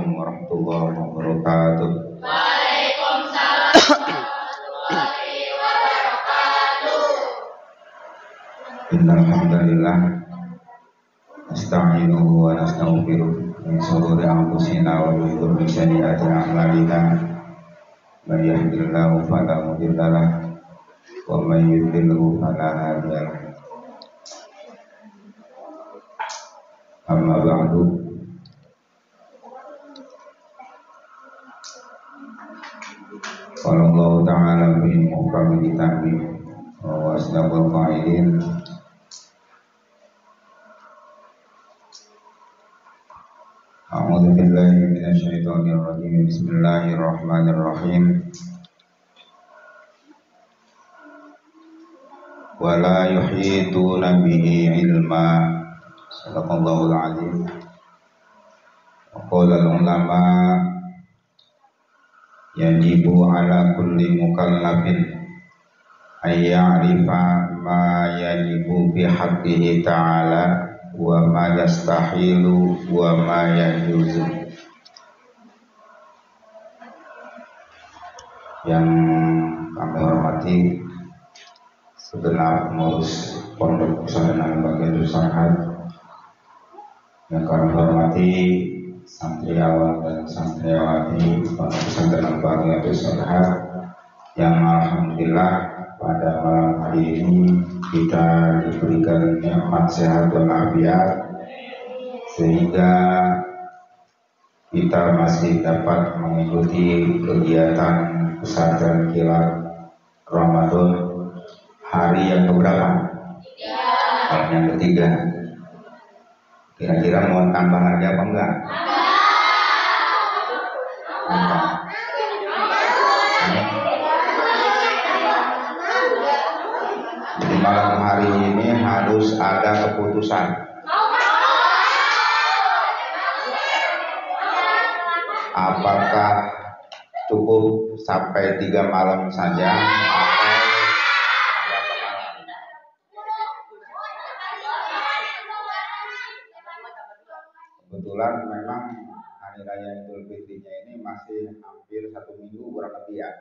Assalamualaikum warahmatullahi wabarakatuh. Waalaikumsalam warahmatullahi wabarakatuh. Innal hamdalillah nasta'inuhu wa nastaghfiruh min shururi anfusina wa min sayyiati a'malina. Man yahdihillahu fala mudilla lahu wa man yudlilhu fala hadiya lahu. Amma ba'du. Qala Allah ta'ala fi muhkami kitabih wa asdaqul qailin. A'udzu billahi minasy syaithanir rajim. Bismillahirrahmanirrahim. Wa la yuhituna bihi ilma. Sadaqallahul azim. Wa qala al-ulama yajibu ala kulli mukallafin ay ya'rifa ma yajibu bihaqqihi ta'ala wa ma yastahilu wa ma yajuzu. Yang kami hormati segenap pengurus Pondok Pesantren Al-Baqiyah Sarhad, yang kami hormati santriawan dan santriawati Pondok Pesantren Al-Baqiyah Sarhad, yang alhamdulillah pada malam hari ini kita diberikan nikmat sehat dan afiat sehingga kita masih dapat mengikuti kegiatan pesantren kilat Ramadan hari yang keberapa? Hari yang ketiga. Kira-kira mau tambah lagi apa enggak? Jadi malam hari ini harus ada keputusan. Apakah cukup sampai 3 malam saja atau kebetulan memang hari raya Idul Fitrinya ini masih hampir 1 minggu kurang lebih ya.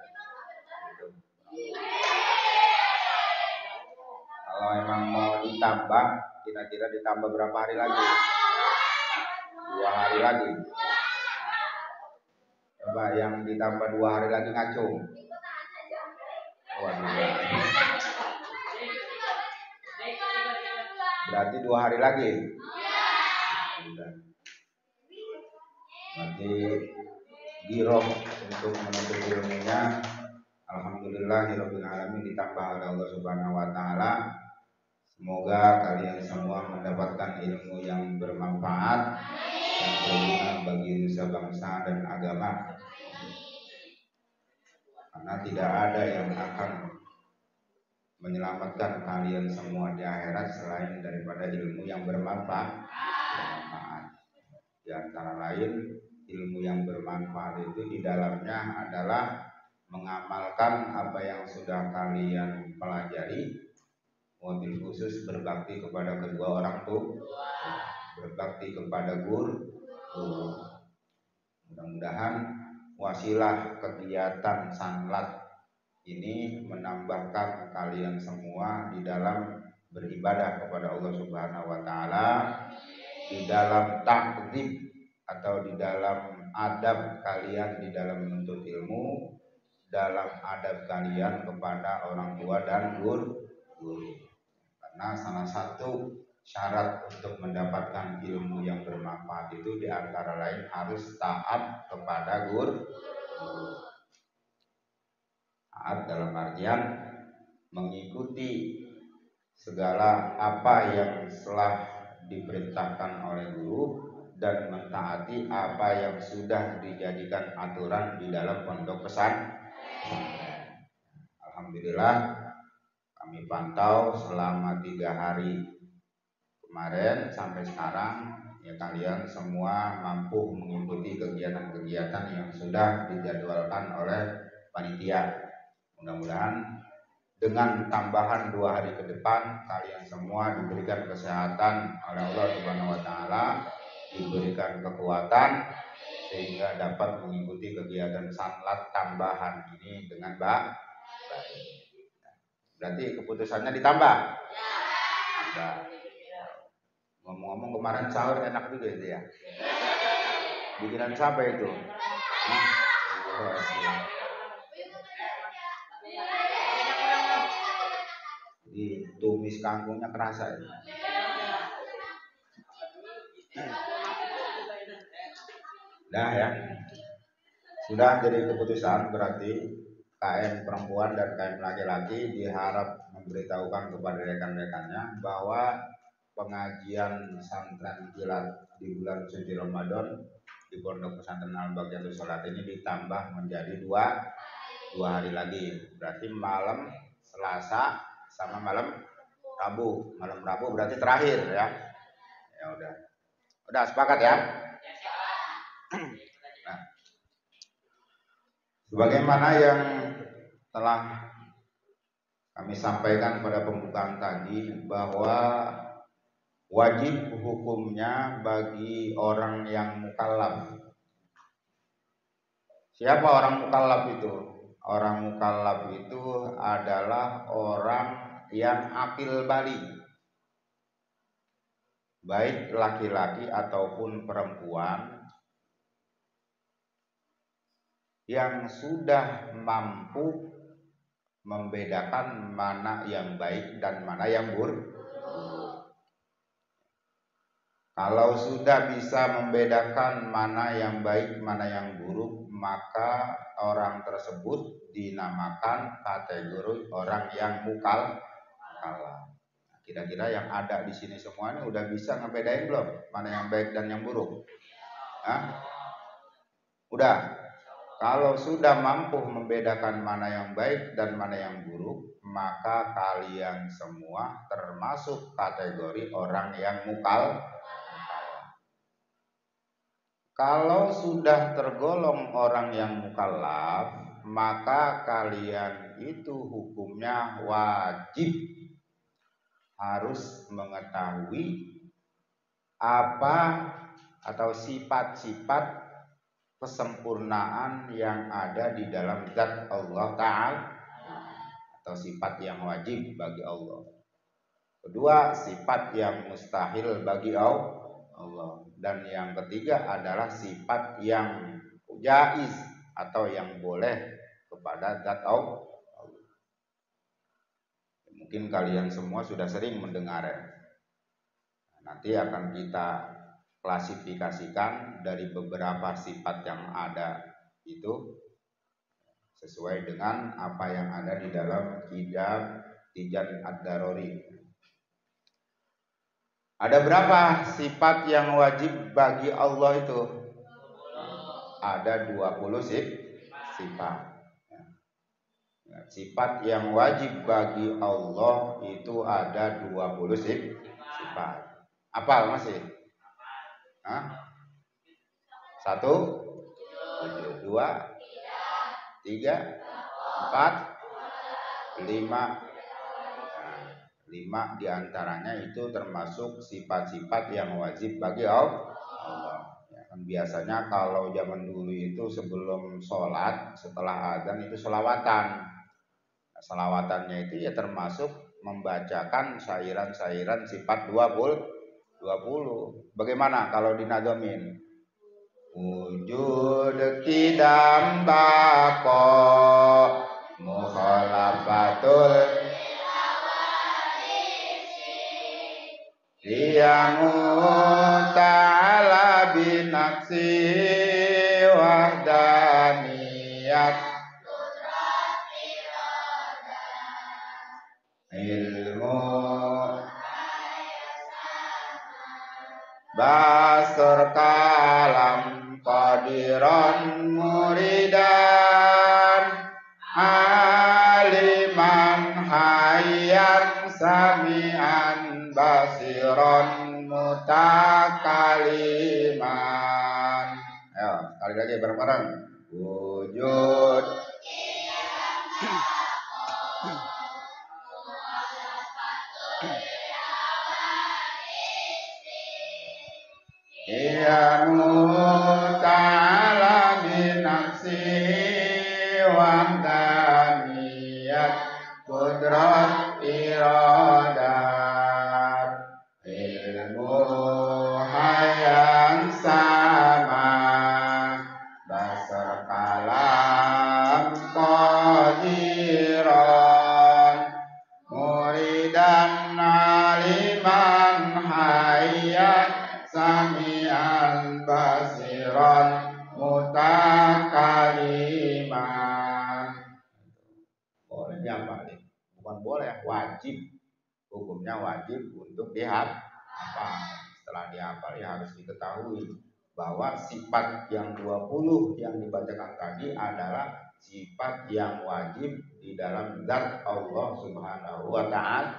Kalau emang mau ditambah, kira-kira ditambah berapa hari lagi? 2 hari lagi. Coba yang ditambah 2 hari lagi ngacung. Berarti 2 hari lagi. Berarti giroh untuk menuntut ilmunya alhamdulillahirabbil alamin ditambah oleh Allah Subhanahu wa taala. Semoga kalian semua mendapatkan ilmu yang bermanfaat dan berguna bagi nusa bangsa dan agama. Karena tidak ada yang akan menyelamatkan kalian semua di akhirat selain daripada ilmu yang bermanfaat. Di antara lain, ilmu yang bermanfaat itu di dalamnya adalah mengamalkan apa yang sudah kalian pelajari, wabil khusus berbakti kepada kedua orang tua, berbakti kepada guru. Mudah-mudahan wasilah kegiatan sanlat ini menambahkan kalian semua di dalam beribadah kepada Allah Subhanahu wa taala, di dalam takdzib atau di dalam adab kalian di dalam menuntut ilmu, dalam adab kalian kepada orang tua dan guru. Karena salah satu syarat untuk mendapatkan ilmu yang bermanfaat itu di antara lain harus taat kepada guru. Taat dalam artian mengikuti segala apa yang telah diperintahkan oleh guru dan mentaati apa yang sudah dijadikan aturan di dalam pondok pesantren. Alhamdulillah kami pantau selama 3 hari kemarin sampai sekarang ya, kalian semua mampu mengikuti kegiatan-kegiatan yang sudah dijadwalkan oleh panitia. Mudah-mudahan dengan tambahan 2 hari ke depan kalian semua diberikan kesehatan oleh Allah Subhanahu wa taala diberikan kekuatan sehingga dapat mengikuti kegiatan salat tambahan ini dengan baik. Berarti keputusannya ditambah. Tambah. Ngomong-ngomong kemarin sahur enak juga itu ya. Bikinan siapa itu? Jadi tumis kangkungnya kerasa ya. Nah ya, sudah jadi keputusan berarti KM perempuan dan KM laki-laki diharap memberitahukan kepada rekan-rekannya bahwa pengajian pesantren kilat di bulan suci Ramadan di Pondok Pesantren Al-Baqiyatus Sholat ini ditambah menjadi dua hari lagi. Berarti malam Selasa sama malam Rabu. Malam Rabu berarti terakhir ya. Ya udah sepakat ya. Nah, sebagaimana yang telah kami sampaikan pada pembukaan tadi bahwa wajib hukumnya bagi orang yang mukallaf. Siapa orang mukallaf itu? Orang mukallaf itu adalah orang yang akil balik, baik laki-laki ataupun perempuan yang sudah mampu membedakan mana yang baik dan mana yang buruk. Kalau sudah bisa membedakan mana yang baik, mana yang buruk, maka orang tersebut dinamakan kategori orang yang mukallaf. Kira-kira yang ada di sini semuanya udah bisa ngebedain belum mana yang baik dan yang buruk? Hah? Udah. Kalau sudah mampu membedakan mana yang baik dan mana yang buruk, maka kalian semua termasuk kategori orang yang mukallaf. Kalau sudah tergolong orang yang mukallaf, maka kalian itu hukumnya wajib harus mengetahui apa atau sifat-sifat kesempurnaan yang ada di dalam zat Allah Ta'ala atau sifat yang wajib bagi Allah. Kedua, sifat yang mustahil bagi Allah. Dan yang ketiga adalah sifat yang jaiz atau yang boleh kepada zat Allah. Mungkin kalian semua sudah sering mendengar. Nanti akan kita klasifikasikan dari beberapa sifat yang ada itu sesuai dengan apa yang ada di dalam kitab Tijan Ad-Daruri. Ada berapa sifat yang wajib bagi Allah itu? Ada 20 sifat. Sifat yang wajib bagi Allah itu ada 20 sifat. Apal masih? Hah? 1, 2, 3, 4, 5. 5 diantaranya itu termasuk sifat-sifat yang wajib bagi Allah. Ya, kan biasanya kalau zaman dulu itu sebelum sholat, setelah azan itu sholawatan. Nah, sholawatannya itu ya termasuk membacakan syairan-syairan sifat 20. Bagaimana kalau dinadomin? Wujud kidam bako mukhalafatul liyamu ta'ala binafsi wahdaniyat ilmu basar kalam qadiran muridan aliman hayyan sami'an basiran mutakaliman. Ayo sekali lagi bareng-bareng. Wujud Qiyamu ta'ala binafsi wahdaniyat qudrat iradat ilmu hayang sama dasar kalam qadiran muridan aliman hayat sami'an basiran mutakaliman. Bolehnya apa? Bukan boleh, wajib. Hukumnya wajib untuk dihafal. Setelah dihafal ya harus diketahui bahwa sifat yang 20 yang dibacakan tadi adalah sifat yang wajib di dalam zat Allah Subhanahu wa ta'ala.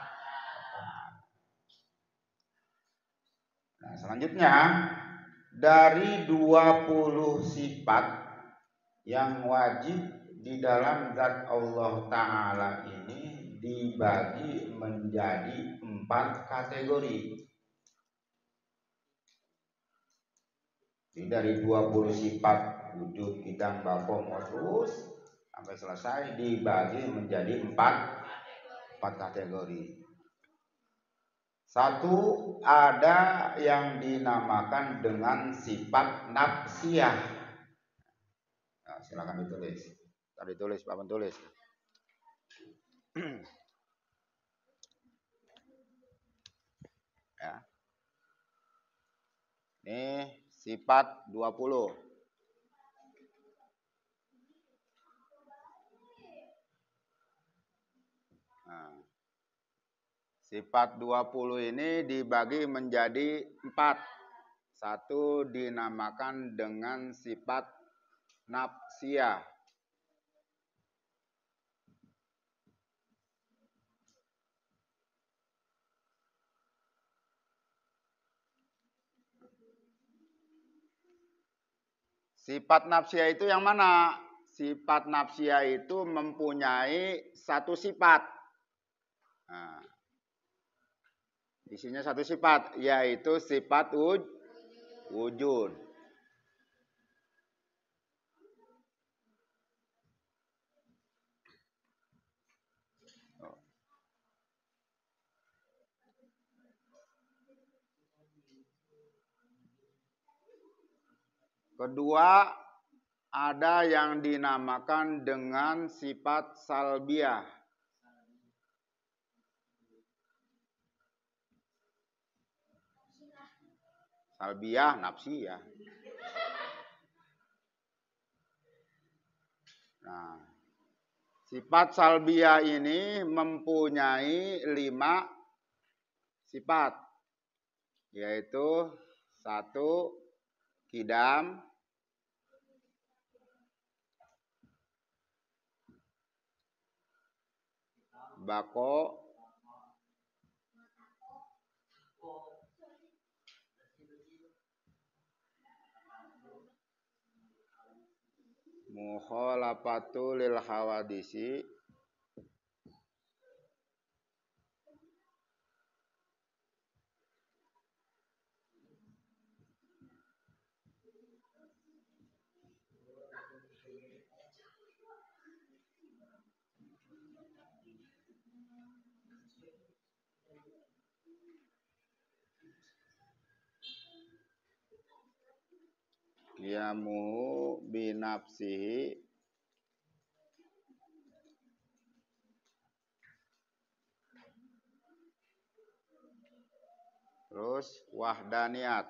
Nah, selanjutnya dari 20 sifat yang wajib di dalam zat Allah Ta'ala ini dibagi menjadi 4 kategori. Jadi dari 20 sifat wujud, idam, bako, terus sampai selesai dibagi menjadi 4 kategori. Satu, ada yang dinamakan dengan sifat nafsiyah. Nah, silakan ditulis. Tadi tulis, Pak tulis. Ya. Ini sifat 20. Nah. Sifat 20 ini dibagi menjadi 4. Satu dinamakan dengan sifat nafsiyah. Sifat nafsiyah itu yang mana? Sifat nafsiyah itu mempunyai satu sifat. Nah, isinya satu sifat, yaitu sifat wujud. Kedua, ada yang dinamakan dengan sifat salbiyah. Salbiyah, nafsiyah. Nah, sifat salbiyah ini mempunyai 5 sifat, yaitu 1, kidam, 2, bako, 3, mukhalafatu lil hawadisi, 4, qiyamuhu binafsihi, terus wahdaniyat.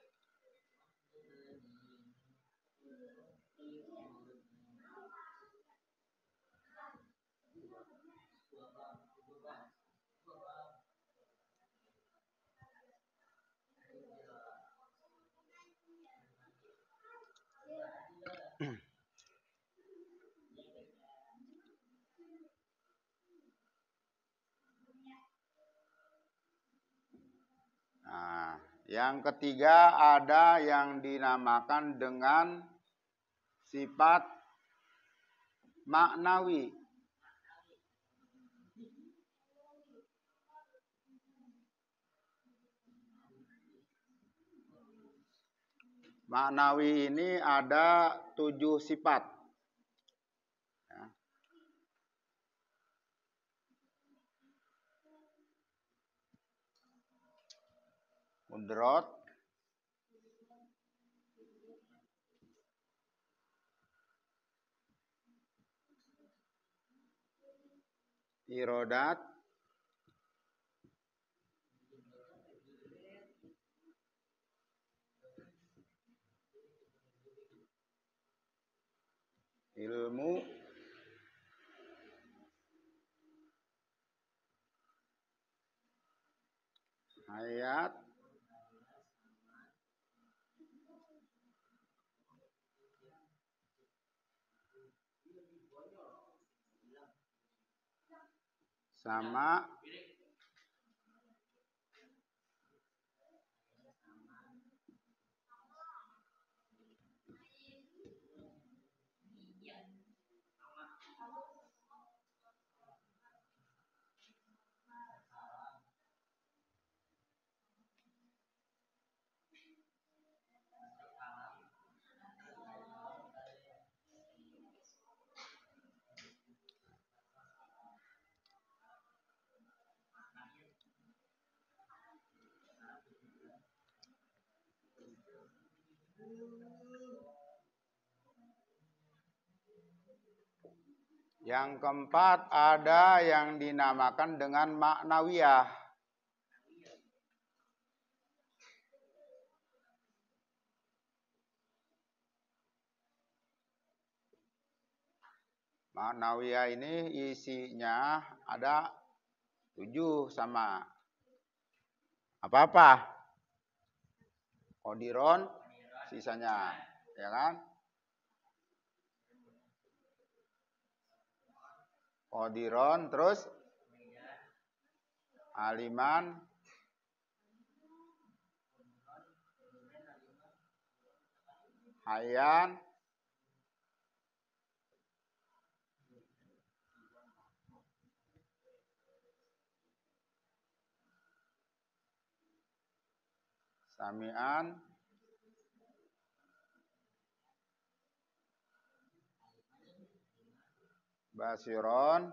Nah, yang ketiga ada yang dinamakan dengan sifat maknawi. Maknawi ini ada 7 sifat. Ya. Mudrot, irodat, ilmu, hayat, sama yang keempat ada yang dinamakan dengan maknawiyah. Maknawiyah ini isinya ada 7 sama apa-apa. Qadiron sisanya, ya kan? Qadiron terus aliman, hayan, samian, basiron,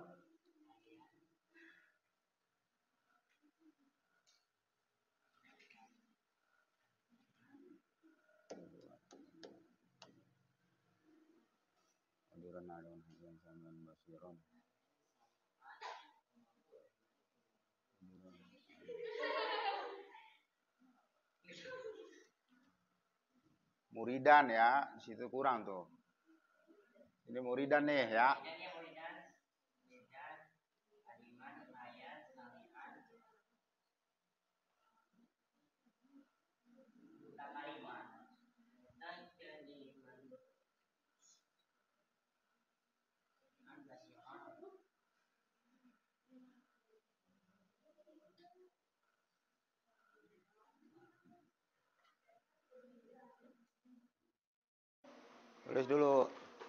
qadiron, aliman, hayan, samian, basiron. Muridan ya, di situ kurang tuh. Ini muridan nih ya. Tulis dulu.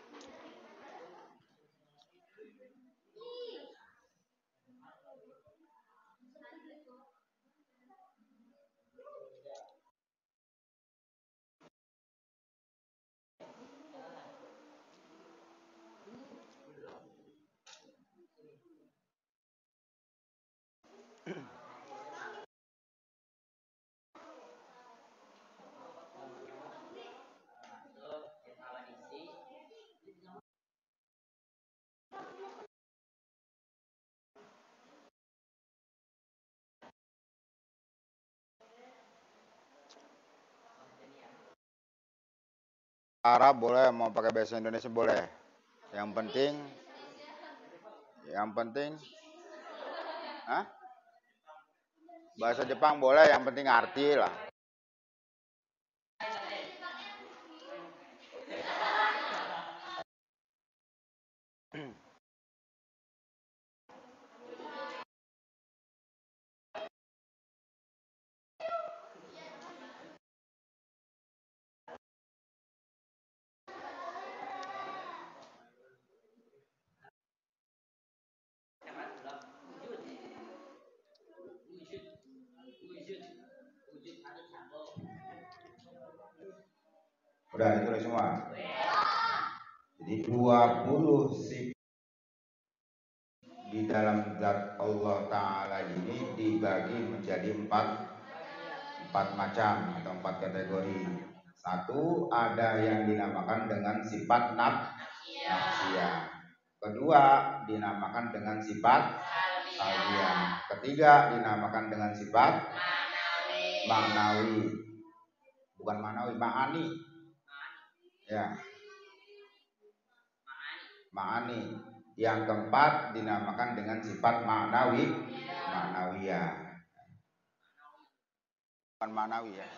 Arab boleh, mau pakai bahasa Indonesia boleh. Yang penting, hah? Bahasa Jepang boleh, yang penting arti lah. Udah ditulis semua. Jadi 20 sifat di dalam zat Allah Ta'ala ini dibagi menjadi empat macam atau 4 kategori. Satu, ada yang dinamakan dengan sifat nafsiyah. Kedua, dinamakan dengan sifat salbiyah. Ketiga, dinamakan dengan sifat maknawi. Bukan manawi, ma'ani. Ya. Ma'ani. Yang keempat dinamakan dengan sifat maknawiyah. Bukan manawi ya.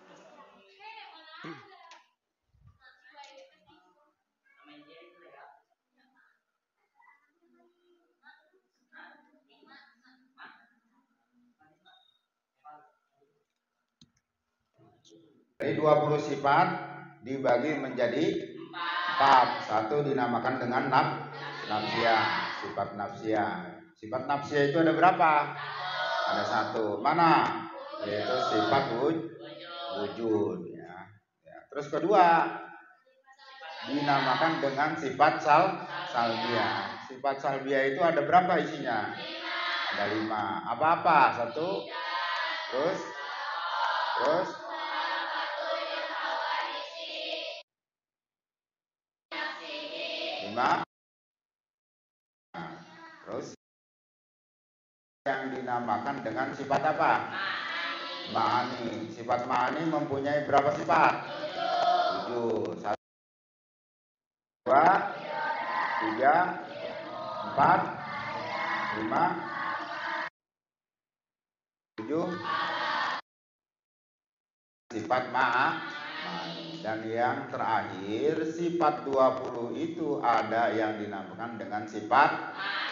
Dari 20 sifat dibagi menjadi 4. Satu dinamakan dengan nafsiyah, sifat nafsiyah. Sifat nafsiyah itu ada berapa? Ada 1. Mana? Yaitu sifat wujud ya. Terus kedua dinamakan dengan sifat salbiyah. Sifat salbiyah itu ada berapa isinya? Ada 5. Apa-apa? 1. Terus 5. Terus yang dinamakan dengan sifat apa? Ma'ani. Sifat ma'ani mempunyai berapa sifat? 7. 1, 2, 3, 4, 5, 7 sifat ma'ani. Dan yang terakhir sifat 20 itu ada yang dinamakan dengan sifat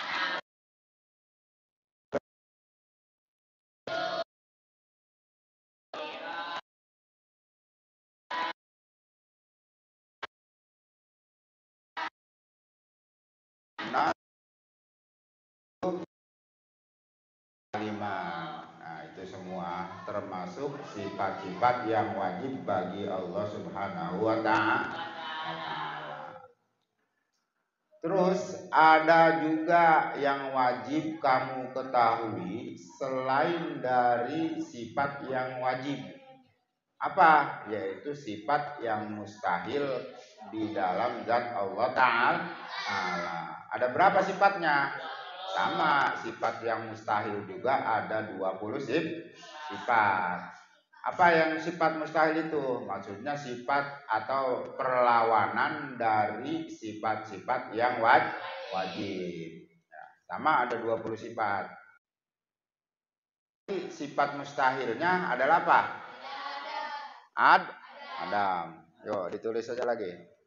Nah, itu semua termasuk sifat-sifat yang wajib bagi Allah Subhanahu wa Ta'ala. Terus ada juga yang wajib kamu ketahui selain dari sifat yang wajib. Apa? Yaitu sifat yang mustahil di dalam zat Allah Ta'ala. Ada berapa sifatnya? Sama, sifat yang mustahil juga ada 20 sifat. Apa yang sifat mustahil itu? Maksudnya sifat atau perlawanan dari sifat-sifat yang wajib. Sama ada 20 sifat. Sifat mustahilnya adalah apa? Adam. Yuk ditulis saja lagi.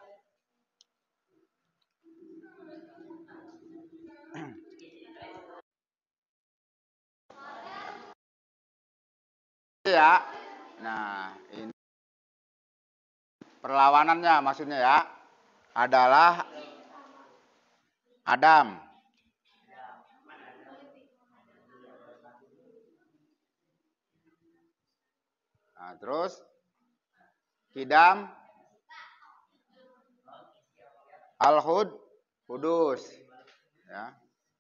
Ya. Nah, ini perlawanannya maksudnya ya adalah Adam. Nah, terus Kidam, Kudus, ya.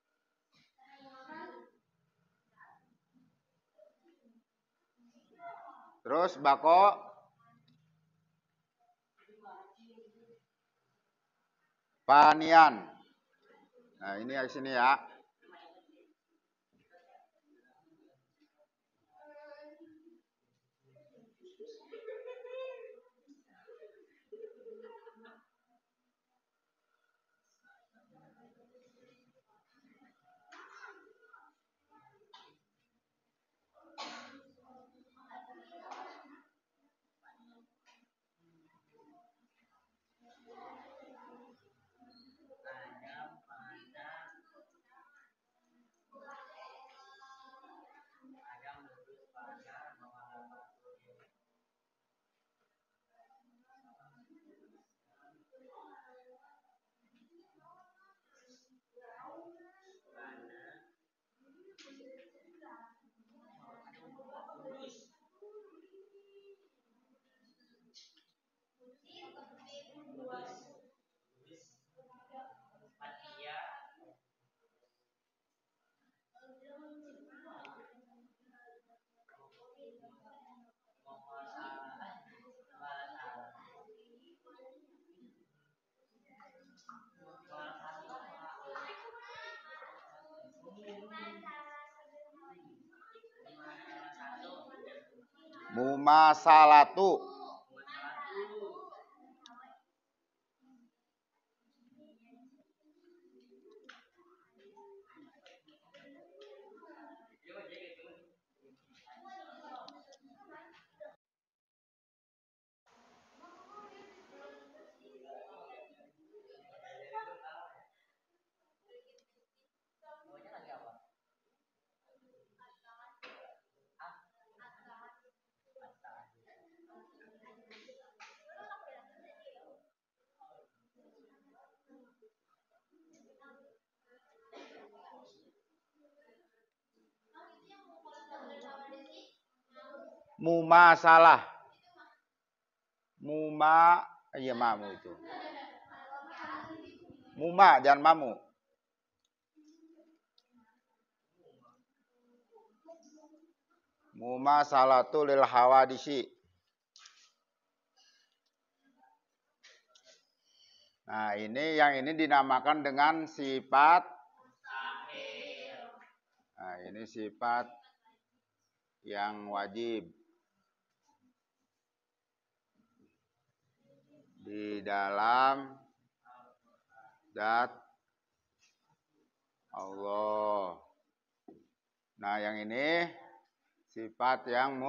Terus Bako, Panian. Nah, ini di sini ya. Mumasalatu. Mumasalah. Iya mamu itu. Muma, jangan mamu. Mumasalatu lil hawadisi. Nah, yang ini dinamakan dengan sifat. Nah, ini sifat yang wajib di dalam zat Allah. Nah, yang ini sifat yang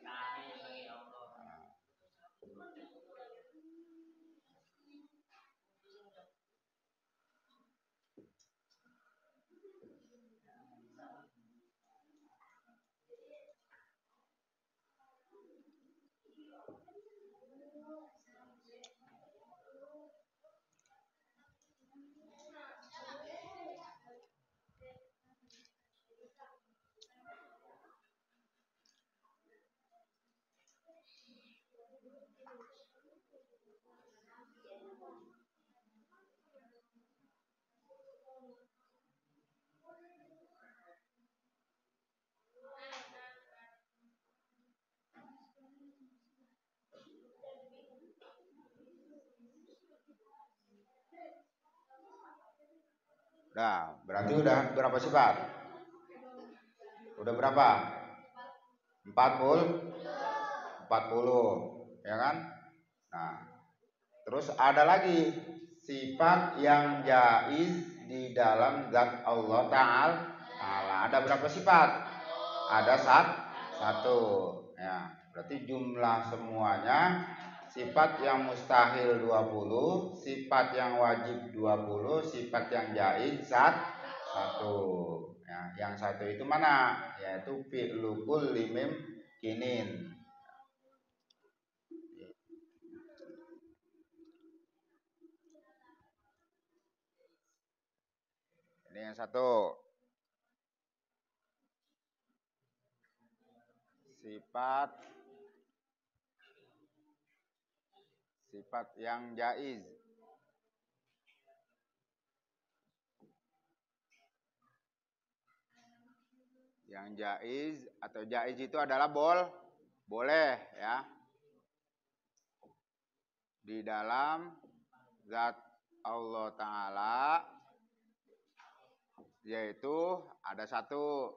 Nah, berarti udah berapa sifat? Udah berapa? 40, ya kan? Nah, terus ada lagi sifat yang jaiz di dalam zat Allah Ta'ala. Ada berapa sifat? Ada satu. Ya, berarti jumlah semuanya sifat yang mustahil 20, sifat yang wajib 20, sifat yang jaiz 1. Ya, yang satu itu mana? Yaitu fi'lu kulli mimkinin. Ini yang satu. Sifat yang jaiz. Yang jaiz atau jaiz itu adalah boleh ya. Di dalam zat Allah Ta'ala, yaitu ada satu.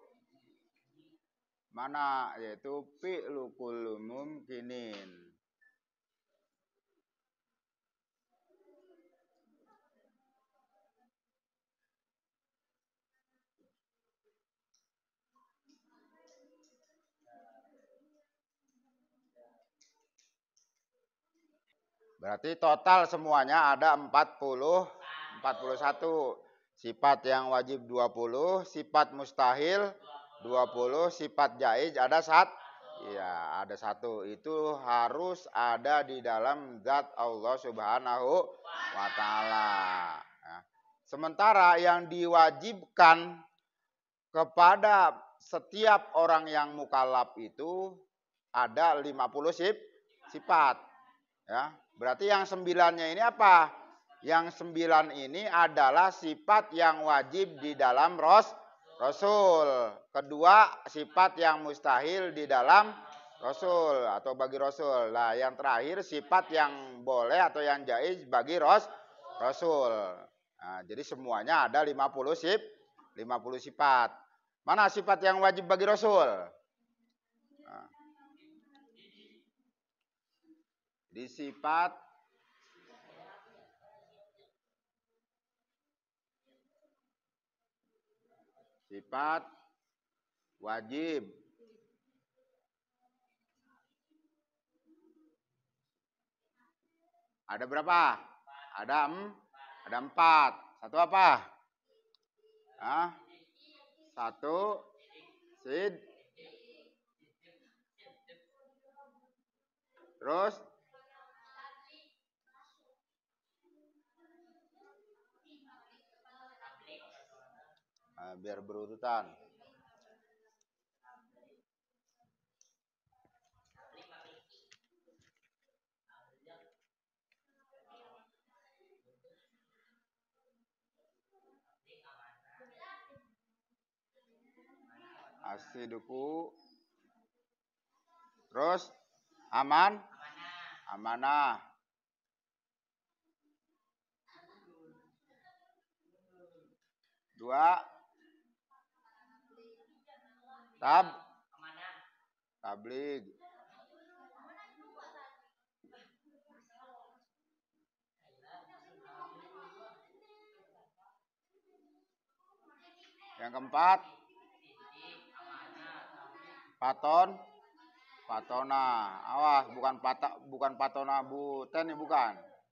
Mana? Yaitu fi'lu kullu mumkinin. Berarti total semuanya ada 41. Sifat yang wajib 20, sifat mustahil 20, sifat jaiz ada 1. Iya, ada 1. Itu harus ada di dalam zat Allah Subhanahu wa Ta'ala. Ya. Sementara yang diwajibkan kepada setiap orang yang mukallaf itu ada 50 sifat. Ya, berarti yang 9-nya ini apa? Yang 9 ini adalah sifat yang wajib di dalam Rasul. Kedua, sifat yang mustahil di dalam Rasul atau bagi Rasul. Nah, yang terakhir sifat yang boleh atau yang jaiz bagi Rasul. Nah, jadi semuanya ada 50 sifat. Mana sifat yang wajib bagi Rasul? Nah, di sifat wajib. Ada berapa? Ada 4. Satu apa? Satu terus biar berurutan. Asiduku. Terus amanah. Dua, tabligh. Yang keempat, patona. Awas, bukan patona Bu Ten, bukan.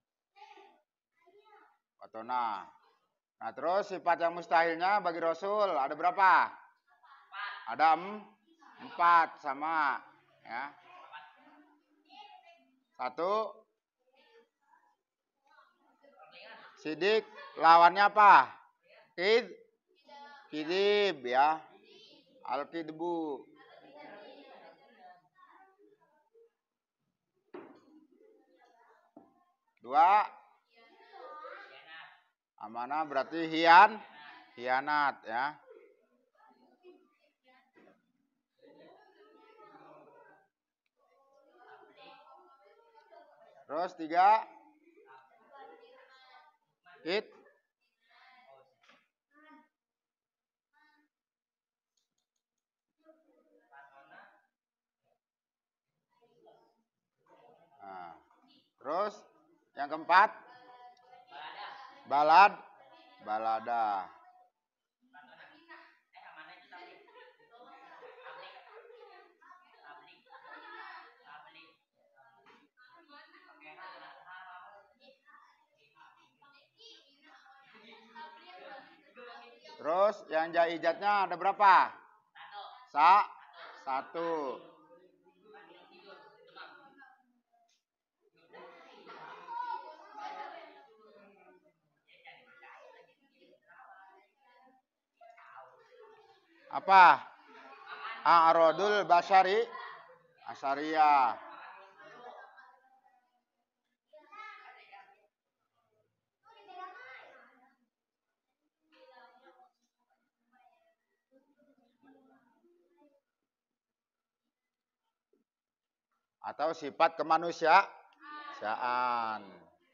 Patona. Nah, terus sifat yang mustahilnya bagi Rasul ada berapa? Ada 4 sama, ya. Satu, sidik, lawannya apa? Kidib, ya. Al-kidbu. Dua, amanah berarti hianat, ya. Terus 3, nah, terus yang keempat, balada. Terus yang jaizatnya ada berapa? Satu. Apa? A'radul Asyariyah. Atau sifat kemanusiaan.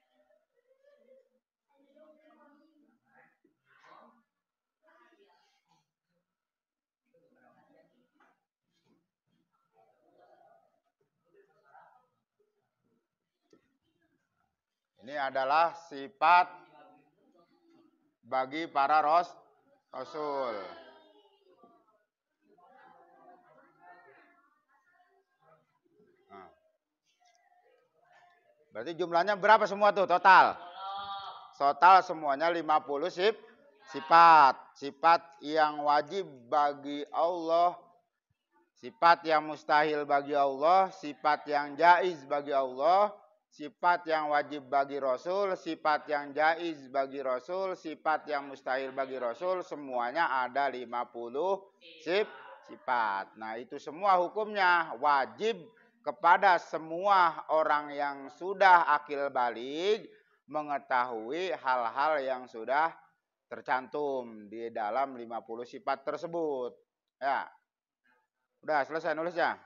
Ini adalah sifat bagi para Rasul. Berarti jumlahnya berapa semua tuh total? Total semuanya 50 sifat. Sifat yang wajib bagi Allah, sifat yang mustahil bagi Allah, sifat yang jaiz bagi Allah, sifat yang wajib bagi Rasul, sifat yang jaiz bagi Rasul, sifat yang mustahil bagi Rasul, semuanya ada 50 sifat. Nah, itu semua hukumnya wajib kepada semua orang yang sudah akil baligh mengetahui hal-hal yang sudah tercantum di dalam 50 sifat tersebut. Ya. Udah selesai nulisnya?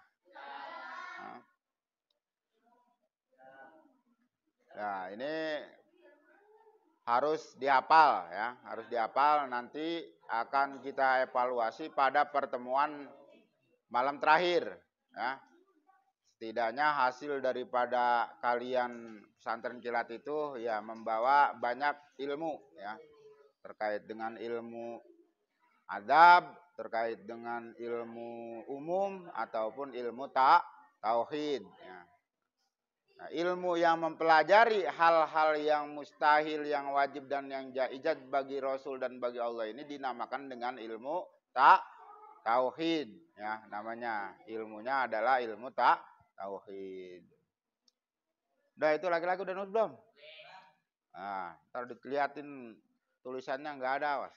Nah, ini harus dihafal ya, harus dihafal. Nanti akan kita evaluasi pada pertemuan malam terakhir ya. Setidaknya hasil daripada kalian pesantren kilat itu ya membawa banyak ilmu ya, terkait dengan ilmu adab, terkait dengan ilmu umum ataupun ilmu tauhid ya. Nah, ilmu yang mempelajari hal-hal yang mustahil, yang wajib dan yang jaizat bagi Rasul dan bagi Allah ini dinamakan dengan ilmu tauhid ya, namanya. Ilmunya adalah ilmu tauhid. Udah itu laki-laki udah nulis belum? Nah, ntar dilihatin tulisannya nggak ada, awas.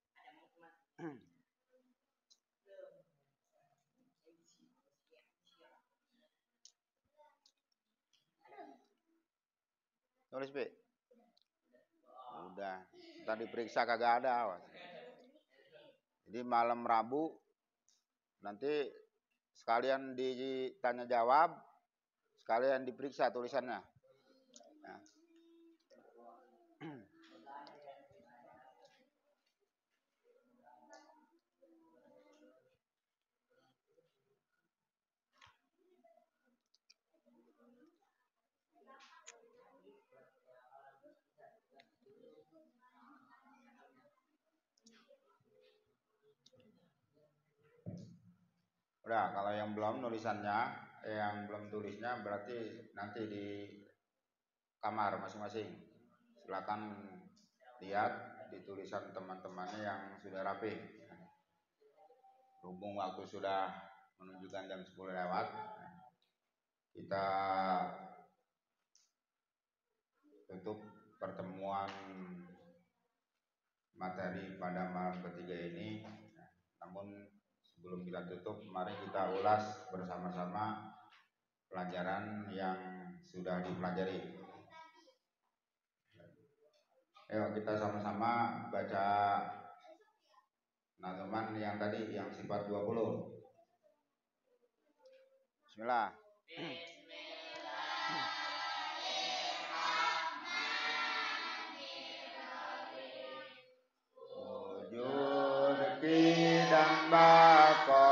Tulis, Pi. Udah, ntar diperiksa kagak ada, awas. Jadi malam Rabu nanti sekalian ditanya jawab, sekalian diperiksa tulisannya. Ya. Udah, kalau yang belum nulisannya, yang belum tulisnya berarti nanti di kamar masing-masing. Silakan lihat di tulisan teman-temannya yang sudah rapi. Berhubung waktu sudah menunjukkan jam 10 lewat, kita tutup pertemuan materi pada malam ketiga ini. Namun sebelum kita tutup, mari kita ulas bersama-sama pelajaran yang sudah dipelajari. Ayo kita sama-sama baca nazuman yang tadi, yang sifat 20. Bismillah. Wujud dan baqa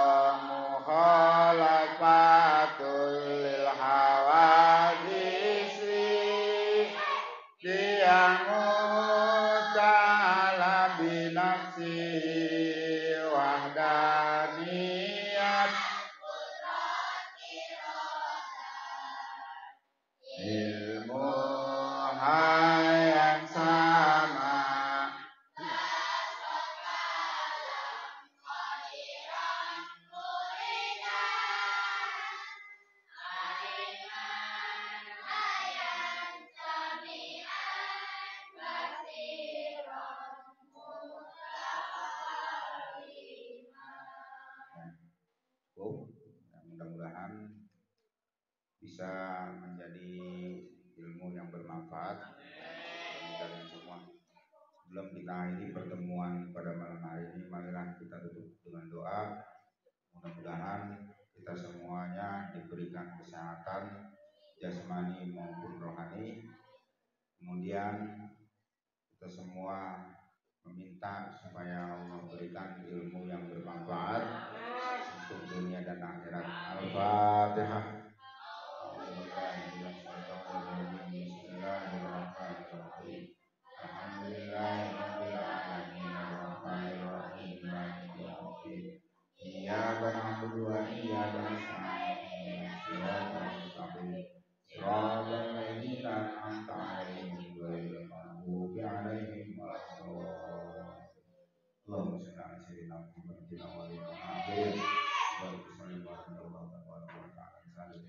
mukhalafatul lil hawadisi diyamu ta'ala binafsi wahdaniyat ilmu yang sama mudah-mudahan bisa menjadi ilmu yang bermanfaat bagi kalian semua. Sebelum kita akhiri pertemuan pada malam hari ini, marilah kita tutup dengan doa. Mudah-mudahan kita semuanya diberikan kesehatan jasmani maupun rohani. Kemudian kita semua meminta supaya Allah berikan ilmu yang bermanfaat untuk dunia dan akhirat. Al-Fatihah. Bismillahirrahmanirrahim. Alhamdulillahirabbil alamin arrahmanirrahim maliki yaumiddin. Iyyaka na'budu wa iyyaka nasta'in ihdinas siratal mustaqim. Shiratal ladzina an'amta 'alaihim ghairil maghdubi 'alaihim waladdallin. Allahumma shalli 'ala sayyidina Muhammadin wa ala alihi wa sahbihi wa sallim.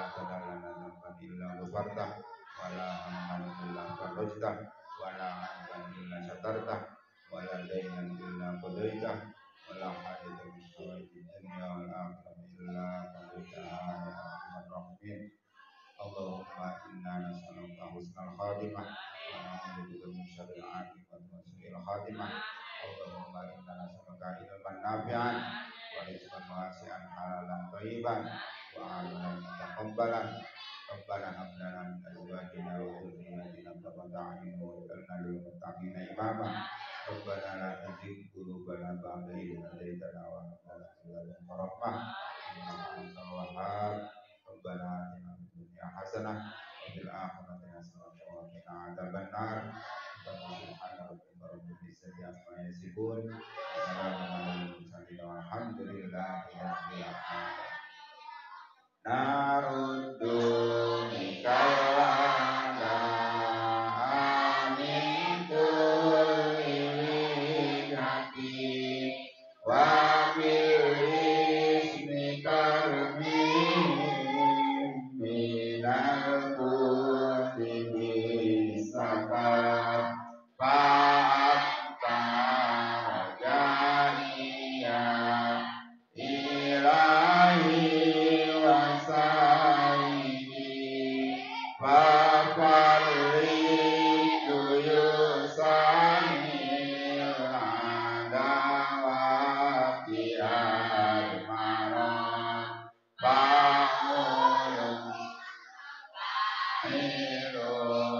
tadallana dzamban illa ghafartah wa la hamman illa farajtah wa la hamdan illa satartah wa la daynan illa qadaitah wa la hajatan min hawaijid dunya wal akhirati illa qadaitaha ya arhamar rahimin. Allahumma inna nas'aluka husnal khatimah wa na'udzubika min syarril 'aqibati wa su'il khatimah. Allahumma inna nas'aluka ilman nafi'an wa rizqan wasi'an halalan thayyiban wa 'amalan mutaqabbalan. Rabbana hab lana min azwajina wa dhurriyyatina qurrata a'yun waj'alna lil muttaqina imama. Rabbana la tuzigh qulubana ba'da idh hadaytana wa hab lana min ladunka rahmah innaka antal wahhab. Rabbana atina fid dunya hasanah wa fil akhirati hasanah wa qina adzabannar. Subhana rabbika rabbil izzati amma yasifun wa salamun alal mursalin walhamdulillahi rabbil alamin. Naruddu mikal wala amin kulli hati wa bil ismikal minal kulli bisaka fa'atta janiya ilahi wasaidi fa'farridu yusanil adawati al-maram ba'ulun ilun